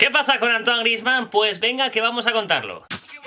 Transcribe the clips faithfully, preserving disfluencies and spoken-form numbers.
¿Qué pasa con Antoine Griezmann? Pues venga que vamos a contarlo.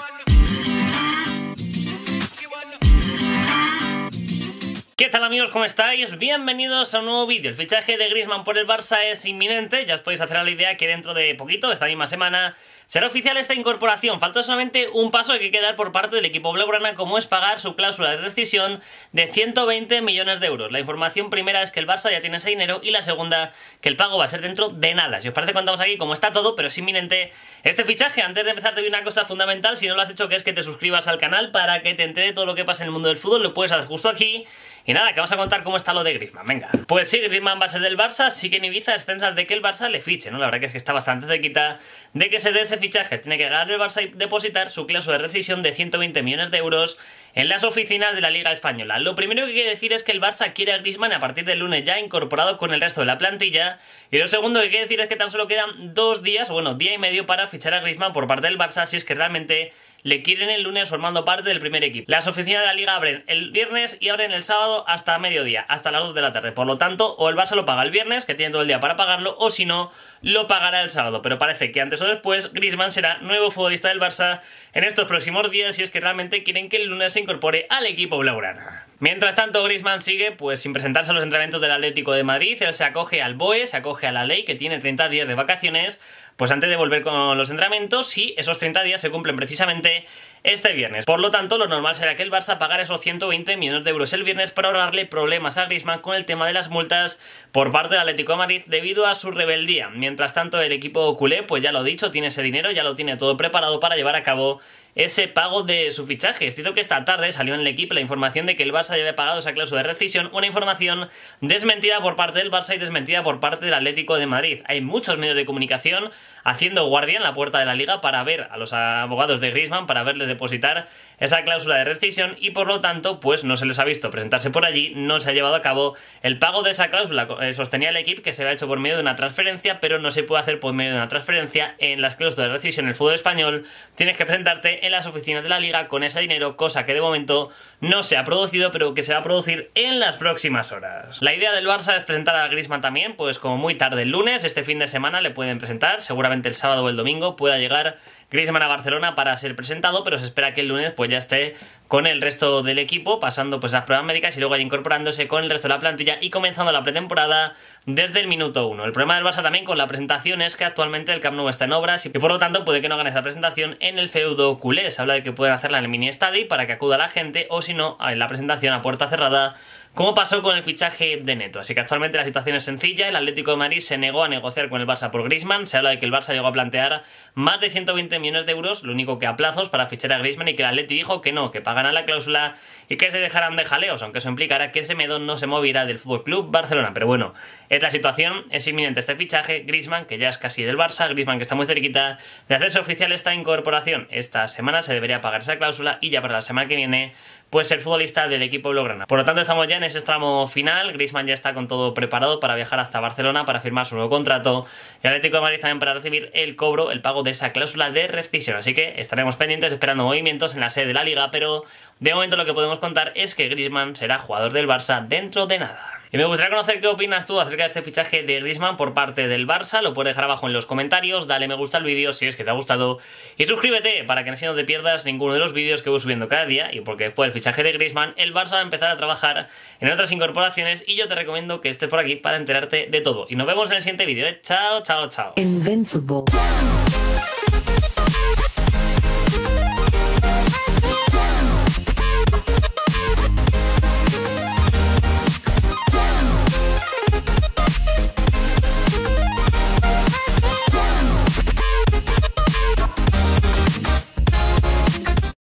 ¿Qué tal amigos? ¿Cómo estáis? Bienvenidos a un nuevo vídeo. El fichaje de Griezmann por el Barça es inminente. Ya os podéis hacer a la idea que dentro de poquito, esta misma semana, será oficial esta incorporación. Falta solamente un paso que hay que dar por parte del equipo blaugrana, como es pagar su cláusula de rescisión de ciento veinte millones de euros. La información primera es que el Barça ya tiene ese dinero y la segunda, que el pago va a ser dentro de nada. Si os parece, contamos aquí cómo está todo, pero es inminente este fichaje. Antes de empezar te doy una cosa fundamental, si no lo has hecho, que es que te suscribas al canal para que te entere todo lo que pasa en el mundo del fútbol. Lo puedes hacer justo aquí. Y nada, que vamos a contar cómo está lo de Griezmann, venga. Pues sí, Griezmann va a ser del Barça, sí que en Ibiza es pensar de que el Barça le fiche, ¿no? La verdad que es que está bastante cerquita de que se dé ese fichaje. Tiene que ganar el Barça y depositar su cláusula de rescisión de ciento veinte millones de euros en las oficinas de la Liga Española. Lo primero que hay que decir es que el Barça quiere a Griezmann a partir del lunes ya incorporado con el resto de la plantilla. Y lo segundo que hay que decir es que tan solo quedan dos días, o bueno, día y medio para fichar a Griezmann por parte del Barça, si es que realmente le quieren el lunes formando parte del primer equipo. Las oficinas de la Liga abren el viernes y abren el sábado hasta mediodía, hasta las dos de la tarde. Por lo tanto, o el Barça lo paga el viernes, que tiene todo el día para pagarlo, o si no, lo pagará el sábado. Pero parece que antes o después Griezmann será nuevo futbolista del Barça en estos próximos días, si es que realmente quieren que el lunes se incorpore al equipo blaugrana. Mientras tanto, Griezmann sigue pues sin presentarse a los entrenamientos del Atlético de Madrid. Él se acoge al B O E, se acoge a la ley, que tiene treinta días de vacaciones, pues antes de volver con los entrenamientos, y esos treinta días se cumplen precisamente este viernes. Por lo tanto, lo normal será que el Barça pagara esos ciento veinte millones de euros el viernes para ahorrarle problemas a Griezmann con el tema de las multas por parte del Atlético de Madrid debido a su rebeldía. Mientras tanto, el equipo culé, pues ya lo he dicho, tiene ese dinero, ya lo tiene todo preparado para llevar a cabo ese pago de su fichaje. Es cierto que esta tarde salió en el equipo la información de que el Barça ya había pagado esa cláusula de rescisión, una información desmentida por parte del Barça y desmentida por parte del Atlético de Madrid. Hay muchos medios de comunicación haciendo guardia en la puerta de la Liga para ver a los abogados de Griezmann, para verles depositar esa cláusula de rescisión, y por lo tanto pues no se les ha visto presentarse por allí, no se ha llevado a cabo el pago de esa cláusula. Eh, sostenía el equipo que se había hecho por medio de una transferencia, pero no se puede hacer por medio de una transferencia. En las cláusulas de rescisión en el fútbol español tienes que presentarte en las oficinas de la Liga con ese dinero, cosa que de momento no se ha producido, pero que se va a producir en las próximas horas. La idea del Barça es presentar a Griezmann también, pues como muy tarde el lunes. Este fin de semana le pueden presentar, seguramente el sábado o el domingo pueda llegar Griezmann a Barcelona para ser presentado, pero se espera que el lunes pues ya esté con el resto del equipo, pasando pues las pruebas médicas y luego ya incorporándose con el resto de la plantilla y comenzando la pretemporada desde el minuto uno. El problema del Barça también con la presentación es que actualmente el Camp Nou está en obras y por lo tanto puede que no hagan esa presentación en el feudo culé. Se habla de que pueden hacerla en el mini estadio para que acuda la gente, o si no, en la presentación a puerta cerrada, como pasó con el fichaje de Neto. Así que actualmente la situación es sencilla. El Atlético de Madrid se negó a negociar con el Barça por Griezmann. Se habla de que el Barça llegó a plantear más de ciento veinte millones de euros, lo único que a plazos, para fichar a Griezmann, y que el Atleti dijo que no, que pagarán la cláusula y que se dejarán de jaleos, aunque eso implicará que ese Semedo no se moviera del F C Barcelona. Pero bueno, es la situación, es inminente este fichaje. Griezmann, que ya es casi del Barça, Griezmann que está muy cerquita de hacerse oficial esta incorporación. Esta semana se debería pagar esa cláusula y ya para la semana que viene pues ser futbolista del equipo blaugrana. Por lo tanto, estamos ya en ese tramo final. Griezmann ya está con todo preparado para viajar hasta Barcelona para firmar su nuevo contrato, y el Atlético de Madrid también para recibir el cobro, el pago de esa cláusula de rescisión. Así que estaremos pendientes esperando movimientos en la sede de la Liga, pero de momento lo que podemos contar es que Griezmann será jugador del Barça dentro de nada. Y me gustaría conocer qué opinas tú acerca de este fichaje de Griezmann por parte del Barça. Lo puedes dejar abajo en los comentarios, dale me gusta al vídeo si es que te ha gustado y suscríbete para que así no te pierdas ninguno de los vídeos que voy subiendo cada día. Y porque después del fichaje de Griezmann, el Barça va a empezar a trabajar en otras incorporaciones y yo te recomiendo que estés por aquí para enterarte de todo. Y nos vemos en el siguiente vídeo, ¿eh? Chao, chao, chao. Invincible.